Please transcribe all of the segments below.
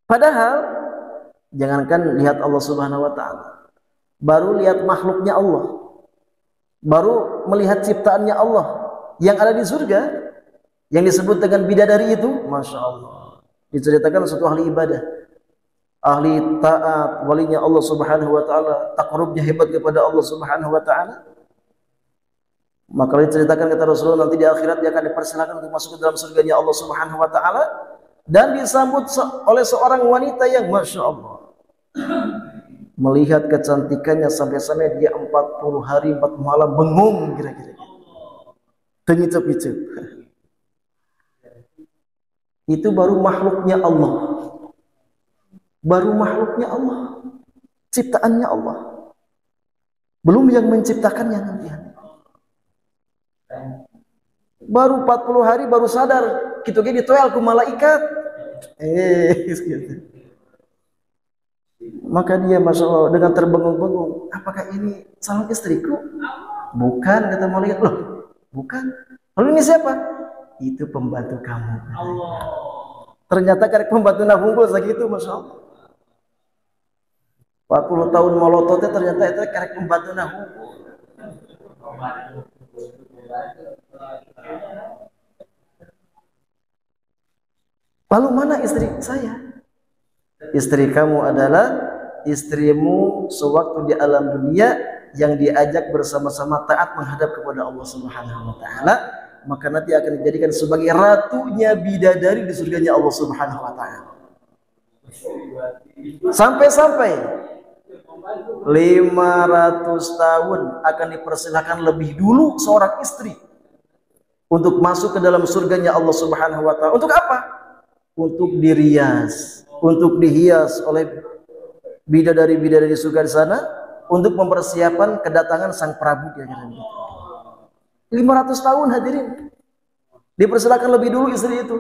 Padahal jangankan lihat Allah Subhanahu wa taala, baru lihat makhluknya Allah, baru melihat ciptaannya Allah yang ada di surga, yang disebut dengan bidadari itu, masya Allah, diceritakan satu ahli ibadah, ahli taat, walinya Allah Subhanahu wa taala, takarrubnya hebat kepada Allah Subhanahu wa taala. Maka diceritakan kata Rasulullah, nanti di akhirat dia akan dipersilakan untuk masuk ke dalam surganya Allah Subhanahu wa taala, dan disambut oleh seorang wanita yang masya Allah, melihat kecantikannya sampai-sampai dia 40 hari 40 malam bengong, kira-kira tengicep-icep. Itu baru makhluknya Allah, baru makhluknya Allah, ciptaannya Allah, belum yang menciptakannya nanti. Baru 40 hari baru sadar gitu gini ditoel ku malaikat. Gitu. Maka dia masya Allah dengan terbengung-bengung, apakah ini calon istriku? Bukan, kata malaikat. Loh, bukan. Lalu ini siapa? Itu pembantu kamu. Allah. Ternyata karek pembantu nabungkul segitu, masya Allah. 40 tahun molototnya ternyata itu karek pembantu nabungkul. Lalu mana istri saya? Istri kamu adalah istrimu sewaktu di alam dunia yang diajak bersama-sama taat menghadap kepada Allah Subhanahu wa taala, maka nanti akan dijadikan sebagai ratunya bidadari di surganya Allah Subhanahu wa taala. Sampai-sampai 500 tahun akan dipersilakan lebih dulu seorang istri untuk masuk ke dalam surganya Allah Subhanahu wa taala. Untuk apa? Untuk dirias, untuk dihias oleh bidadari-bidadari di surga di sana, untuk mempersiapkan kedatangan sang Prabu, kira-kira gitu. 500 tahun hadirin dipersilakan lebih dulu istri itu.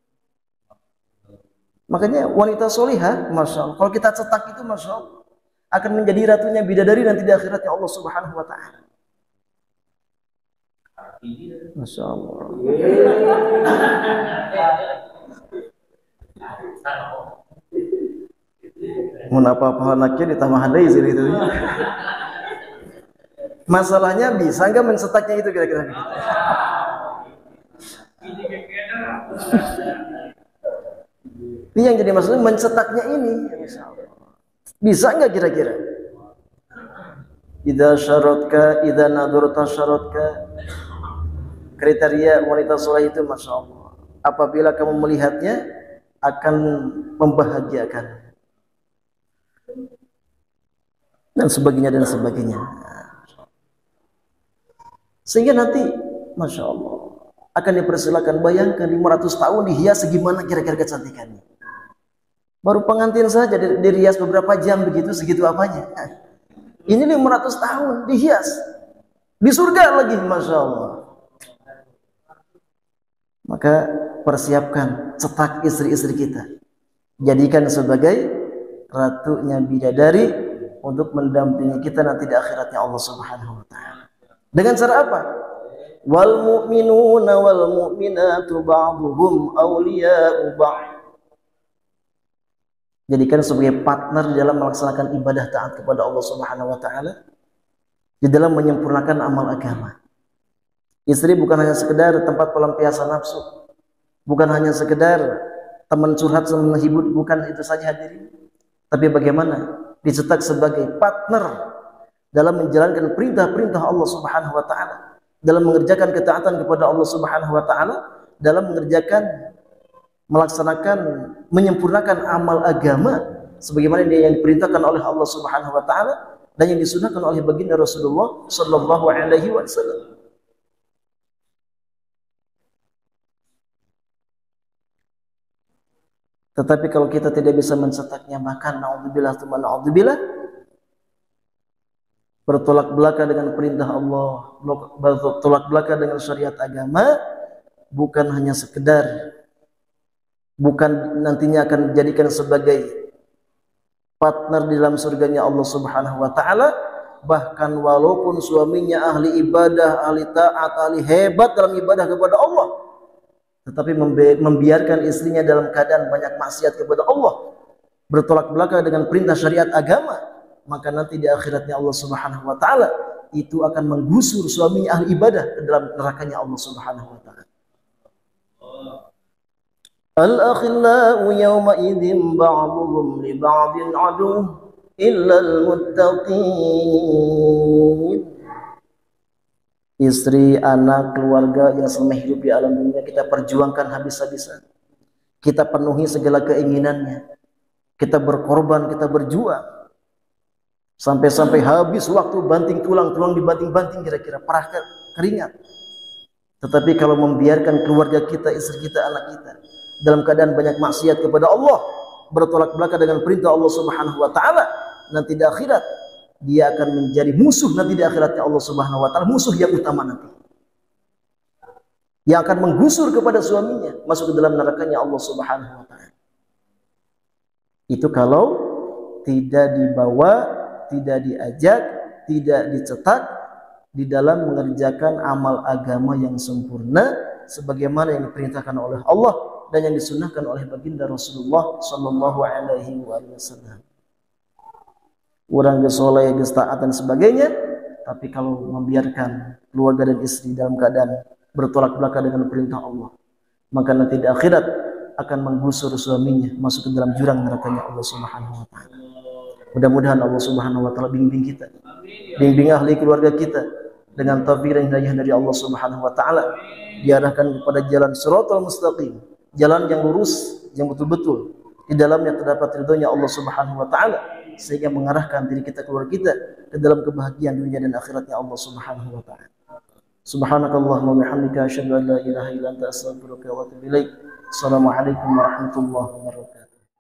Makanya wanita solihah, masya Allah, kalau kita cetak itu masya Allah akan menjadi ratunya bidadari nanti di akhiratnya Allah Subhanahu wa taala. Masya Allah. Mun apa-apa anaknya ditambah hadai sih itu. Masalahnya bisa nggak mencetaknya itu kira-kira? Ini yang jadi masalah, mencetaknya ini. Bisa nggak kira-kira? Idza syaratka, idza nadurta syaratka. Kriteria wanita soleh itu masya Allah, apabila kamu melihatnya akan membahagiakan dan sebagainya dan sebagainya, sehingga nanti masya Allah akan dipersilakan. Bayangkan 500 tahun dihias segimana kira-kira kecantikannya. Baru pengantin saja dirias beberapa jam begitu, segitu apanya. Ini 500 tahun dihias di surga lagi, masya Allah. Maka persiapkan, cetak istri-istri kita, jadikan sebagai ratunya bidadari untuk mendampingi kita nanti di akhiratnya Allah Subhanahu wa taala. Dengan cara apa? Wal mu'minuna wal mu'minatu ba'duhum awliya'u ba'd. Jadikan sebagai partner di dalam melaksanakan ibadah taat kepada Allah Subhanahu wa taala, di dalam menyempurnakan amal agama. Istri bukan hanya sekedar tempat pelampiasan nafsu, bukan hanya sekedar teman curhat sama menghibur, bukan itu saja hadirin. Tapi bagaimana dicetak sebagai partner dalam menjalankan perintah-perintah Allah Subhanahu wa taala, dalam mengerjakan ketaatan kepada Allah Subhanahu wa taala, dalam melaksanakan, menyempurnakan amal agama sebagaimana yang diperintahkan oleh Allah Subhanahu wa taala dan yang disunahkan oleh baginda Rasulullah sallallahu alaihi wasallam. Tetapi kalau kita tidak bisa mencetaknya, maka naudzubillah tsumma naudzubillah, bertolak belakang dengan perintah Allah, bertolak belakang dengan syariat agama, bukan hanya sekedar, bukan nantinya akan dijadikan sebagai partner di dalam surganya Allah Subhanahu wa taala, bahkan walaupun suaminya ahli ibadah, ahli taat, ahli hebat dalam ibadah kepada Allah, tetapi membiarkan istrinya dalam keadaan banyak maksiat kepada Allah, bertolak belakang dengan perintah syariat agama, maka nanti di akhiratnya Allah Subhanahu wa taala itu akan menggusur suaminya ahli ibadah ke dalam nerakanya Allah Subhanahu wa taala. Al-akhillau yawma idzin ba'dhum li ba'din aduwwun illa al-muttaqin. Istri, anak, keluarga yang selama hidup di alam dunia kita perjuangkan habis-habisan. Kita penuhi segala keinginannya. Kita berkorban, kita berjuang. Sampai-sampai habis waktu banting tulang dibanting-banting kira-kira parah keringat. Tetapi kalau membiarkan keluarga kita, istri kita, anak kita dalam keadaan banyak maksiat kepada Allah, bertolak belakang dengan perintah Allah Subhanahu wa taala, nanti di akhirat dia akan menjadi musuh nanti di akhiratnya Allah Subhanahu wa taala, musuh yang utama nanti. Yang akan menggusur kepada suaminya, masuk ke dalam nerakanya Allah Subhanahu wa taala. Itu kalau tidak dibawa, tidak diajak, tidak dicetak di dalam mengerjakan amal agama yang sempurna sebagaimana yang diperintahkan oleh Allah dan yang disunnahkan oleh baginda Rasulullah sallallahu alaihi wasallam. Orang geus soleh, geus taat dan sebagainya, tapi kalau membiarkan keluarga dan istri dalam keadaan bertolak belakang dengan perintah Allah, maka nanti di akhirat akan menggusur suaminya masuk ke dalam jurang nerakanya Allah Subhanahu wa taala. Mudah-mudahan Allah Subhanahu wa taala bimbing kita, bimbing ahli keluarga kita dengan taufik dan hidayah dari Allah Subhanahu wa taala, diarahkan kepada jalan shiratal mustaqim, jalan yang lurus, yang betul-betul di dalamnya terdapat ridhonya Allah Subhanahu wa taala, sehingga mengarahkan diri kita, keluarga kita ke dalam kebahagiaan dunia dan akhiratnya Allah Subhanahu wa taala. Subhanakallahumma wa bihamdika asyhadu an la ilaha illa anta astaghfiruka wa atubu ilaik. Assalamualaikum warahmatullahi wabarakatuh.